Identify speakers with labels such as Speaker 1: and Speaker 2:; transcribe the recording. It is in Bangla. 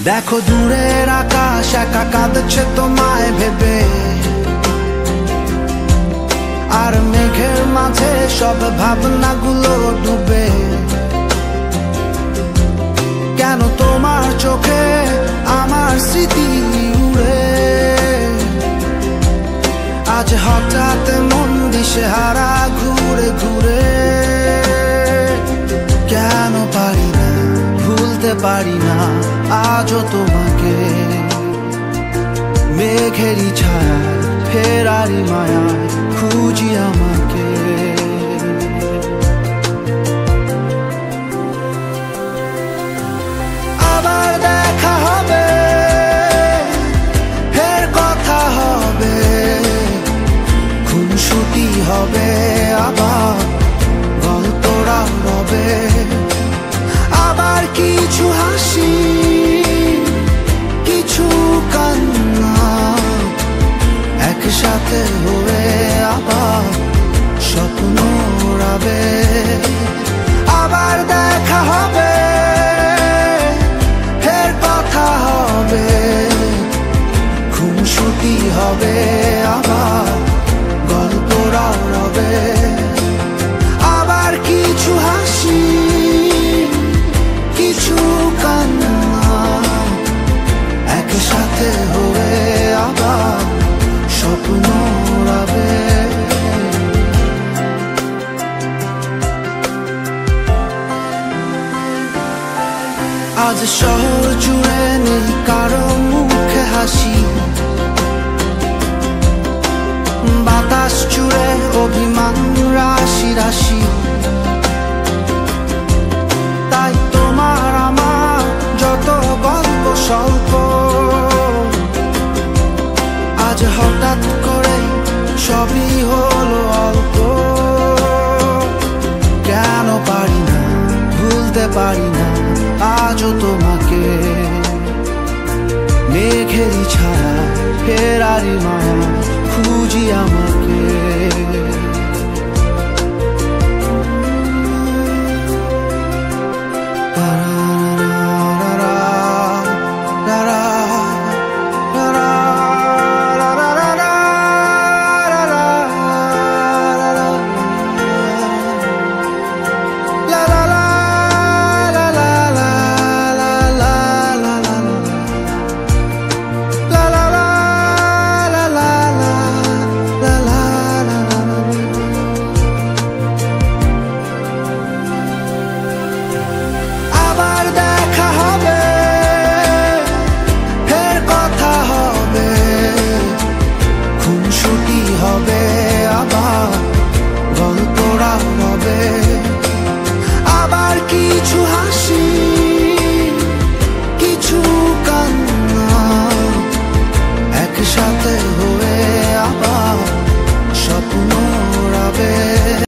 Speaker 1: দেখো দূরের আকাশ একা কাঁদছে তোমায় ভেবে, আর মেঘের মাঝে সব ভাবনাগুলো ডুবে। কেন তোমার চোখে আমার স্মৃতি উড়ে, আজ হঠাৎ মন দিশেহারা ঘুরে ঘুরে। কেন পারি না ভুলতে পারি না আজও তোমাকে, মেঘেরই ছায়া ফেরারি মায়া খুঁজি আমাকে। আবার দেখা হবে, ফের কথা হবে, খুনসুটি হবে, আবার গল্পরা রবে। আবার কিছু হাসি, কিছু কান্না, একসাথে হয়ে আবার স্বপ্ন উড়াবে। আবার দেখা হবে, ফের কথা হবে, খুনসুটি হবে, আবার গল্পরা রবে। আবার কিছু হাসি, কিছু কান্না, একসাথে হয়ে আবার স্বপ্ন উড়াবে। আজ শহর জুড়ে নেই কারো মুখে হাসি, বাতাস জুড়ে অভিমান রাশি রাশি। তাই তোমার আমার যত গল্প স্বল্প, আজ হঠাৎ করে সবই হলো অল্প। কেন পারি না ভুলতে পারি না আজও তোমাকে, মেঘেরই ছায়া ফেরারি মায়া খুঁজি আমাকে।